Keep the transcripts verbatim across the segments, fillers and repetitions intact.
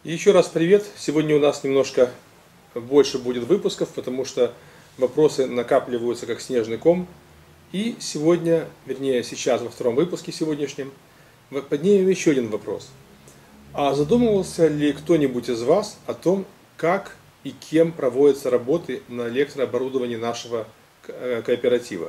И еще раз привет. Сегодня у нас немножко больше будет выпусков, потому что вопросы накапливаются как снежный ком. И сегодня, вернее сейчас во втором выпуске сегодняшнем, поднимем еще один вопрос. А задумывался ли кто-нибудь из вас о том, как и кем проводятся работы на электрооборудовании нашего кооператива?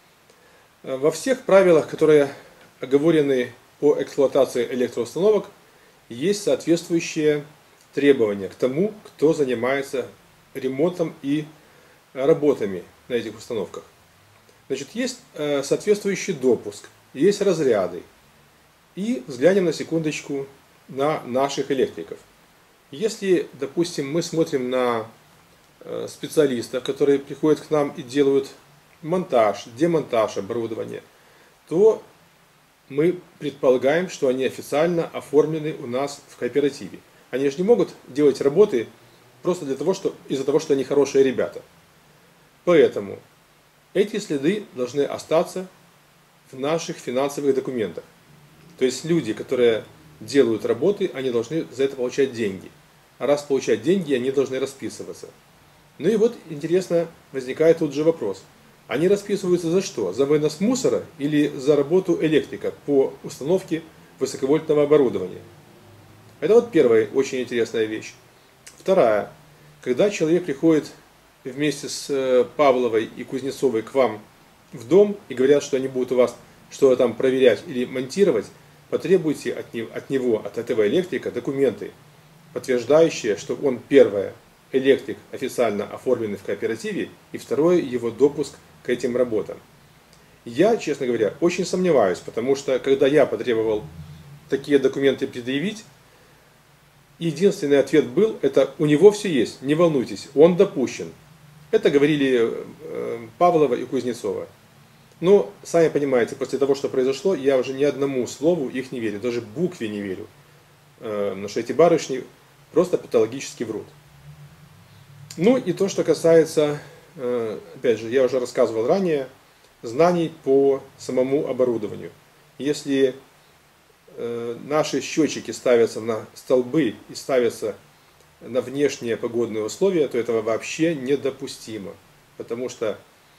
Во всех правилах, которые оговорены по эксплуатации электроустановок, есть соответствующие требования к тому, кто занимается ремонтом и работами на этих установках. Значит, есть соответствующий допуск, есть разряды. И взглянем на секундочку на наших электриков. Если, допустим, мы смотрим на специалистов, которые приходят к нам и делают монтаж, демонтаж оборудования, то мы предполагаем, что они официально оформлены у нас в кооперативе. Они же не могут делать работы просто для того, что, из-за того, что они хорошие ребята. Поэтому эти следы должны остаться в наших финансовых документах. То есть люди, которые делают работы, они должны за это получать деньги. А раз получать деньги, они должны расписываться. Ну и вот интересно, возникает тут же вопрос. Они расписываются за что? За вынос мусора или за работу электрика по установке высоковольтного оборудования? Это вот первая очень интересная вещь. Вторая. Когда человек приходит вместе с Павловой и Кузнецовой к вам в дом и говорят, что они будут у вас что-то там проверять или монтировать, потребуйте от него, от этого электрика документы, подтверждающие, что он, первое, электрик официально оформленный в кооперативе, и второе, его допуск к этим работам. Я, честно говоря, очень сомневаюсь, потому что когда я потребовал такие документы предъявить, единственный ответ был, это у него все есть, не волнуйтесь, он допущен. Это говорили Павлова и Кузнецова. Но, сами понимаете, после того, что произошло, я уже ни одному слову их не верю, даже букве не верю. Потому что эти барышни просто патологически врут. Ну и то, что касается, опять же, я уже рассказывал ранее, знаний по самому оборудованию. Если наши счетчики ставятся на столбы и ставятся на внешние погодные условия, то этого вообще недопустимо. Потому что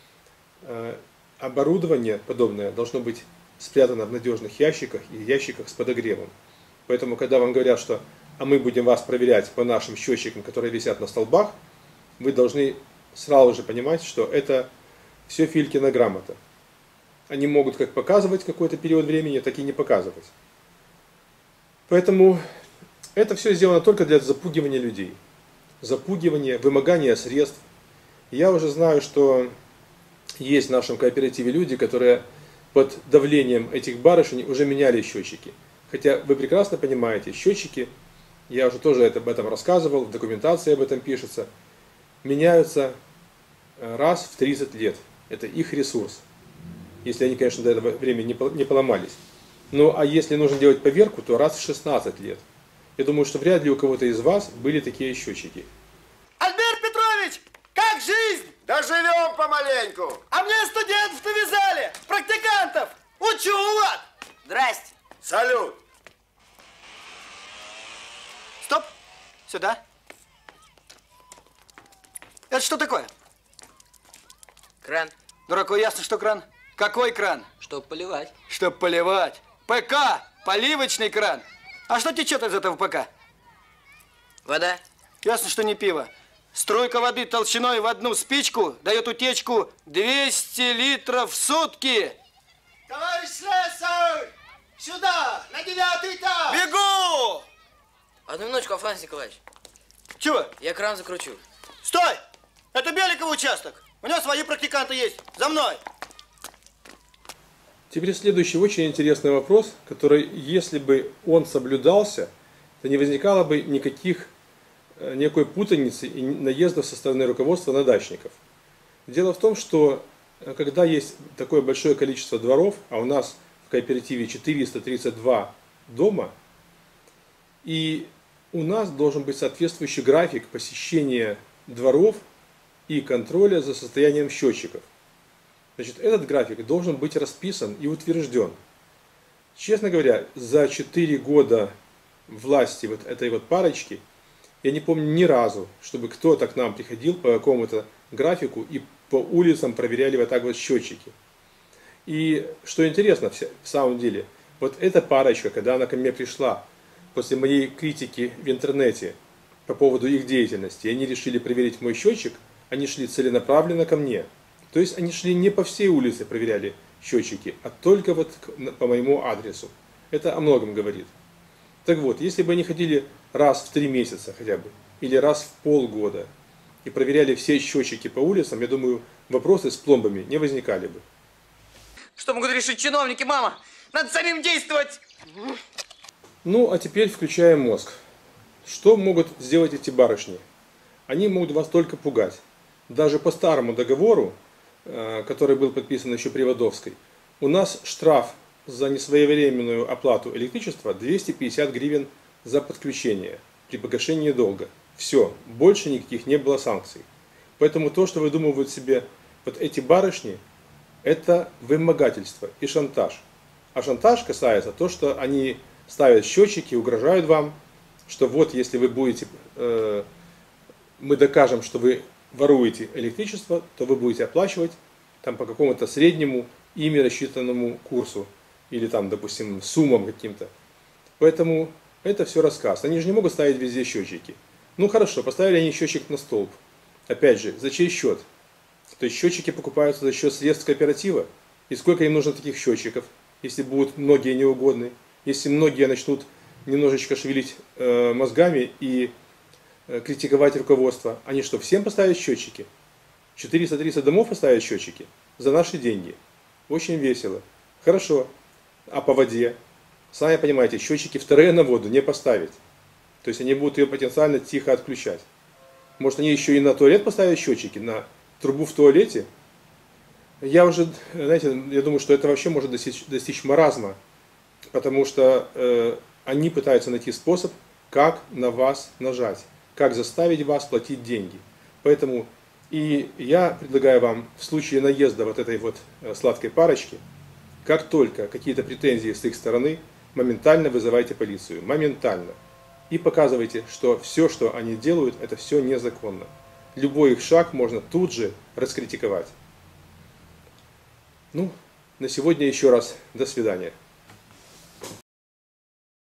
оборудование подобное должно быть спрятано в надежных ящиках и ящиках с подогревом. Поэтому, когда вам говорят, что а мы будем вас проверять по нашим счетчикам, которые висят на столбах, вы должны сразу же понимать, что это все Филькина грамота. Они могут как показывать какой-то период времени, так и не показывать. Поэтому это все сделано только для запугивания людей. Запугивания, вымогания средств. Я уже знаю, что есть в нашем кооперативе люди, которые под давлением этих барышень уже меняли счетчики. Хотя вы прекрасно понимаете, счетчики, я уже тоже об этом рассказывал, в документации об этом пишется, меняются раз в тридцать лет. Это их ресурс. Если они, конечно, до этого времени не поломались. Ну, а если нужно делать поверку, то раз в шестнадцать лет. Я думаю, что вряд ли у кого-то из вас были такие счетчики. Альберт Петрович, как жизнь? Да живем помаленьку. А мне студентов навязали, практикантов. Учу, вот. Здрасте. Салют. Стоп. Сюда. Это что такое? Кран. Дураку ясно, что кран. Какой кран? Чтоб поливать. Чтоб поливать. ПК. Поливочный кран. А что течет из этого ПК? Вода. Ясно, что не пиво. Струйка воды толщиной в одну спичку дает утечку двести литров в сутки. Товарищ слесарь, сюда, на девятый этаж. Бегу! Одну минуточку, Афанасий Николаевич. Чего? Я кран закручу. Стой! Это Беликов участок. У него свои практиканты есть. За мной! Теперь следующий очень интересный вопрос, который, если бы он соблюдался, то не возникало бы никаких, никакой путаницы и наездов со стороны руководства на дачников. Дело в том, что когда есть такое большое количество дворов, а у нас в кооперативе четыреста тридцать два дома, и у нас должен быть соответствующий график посещения дворов и контроля за состоянием счетчиков. Значит, этот график должен быть расписан и утвержден. Честно говоря, за четыре года власти вот этой вот парочки, я не помню ни разу, чтобы кто-то к нам приходил по какому-то графику и по улицам проверяли вот так вот счетчики. И что интересно, в самом деле, вот эта парочка, когда она ко мне пришла, после моей критики в интернете по поводу их деятельности, они решили проверить мой счетчик, они шли целенаправленно ко мне. То есть они шли не по всей улице проверяли счетчики, а только вот по моему адресу. Это о многом говорит. Так вот, если бы они ходили раз в три месяца хотя бы, или раз в полгода, и проверяли все счетчики по улицам, я думаю, вопросы с пломбами не возникали бы. Что могут решить чиновники, мама? Надо самим действовать! Ну, а теперь включаем мозг. Что могут сделать эти барышни? Они могут вас только пугать. Даже по старому договору, который был подписан еще при Водовской, у нас штраф за несвоевременную оплату электричества двести пятьдесят гривен за подключение при погашении долга. Все, больше никаких не было санкций. Поэтому то, что выдумывают себе вот эти барышни, это вымогательство и шантаж. А шантаж касается того, что они ставят счетчики, угрожают вам, что вот если вы будете, э, мы докажем, что вы воруете электричество, то вы будете оплачивать там по какому-то среднему ими рассчитанному курсу или там, допустим, суммам каким-то. Поэтому это все рассказ. Они же не могут ставить везде счетчики. Ну хорошо, поставили они счетчик на столб. Опять же, за чей счет? То есть счетчики покупаются за счет средств кооператива. И сколько им нужно таких счетчиков, если будут многие неугодны, если многие начнут немножечко шевелить э, мозгами и э, критиковать руководство. Они что, всем поставят счетчики? четыреста тридцать домов поставят счетчики? За наши деньги. Очень весело. Хорошо. А по воде? Сами понимаете, счетчики вторые на воду не поставить. То есть они будут ее потенциально тихо отключать. Может, они еще и на туалет поставят счетчики, на трубу в туалете? Я уже, знаете, я думаю, что это вообще может достичь, достичь маразма, потому что э, они пытаются найти способ, как на вас нажать, как заставить вас платить деньги. Поэтому и я предлагаю вам в случае наезда вот этой вот сладкой парочки, как только какие-то претензии с их стороны, моментально вызывайте полицию, моментально. И показывайте, что все, что они делают, это все незаконно. Любой их шаг можно тут же раскритиковать. Ну, на сегодня еще раз до свидания.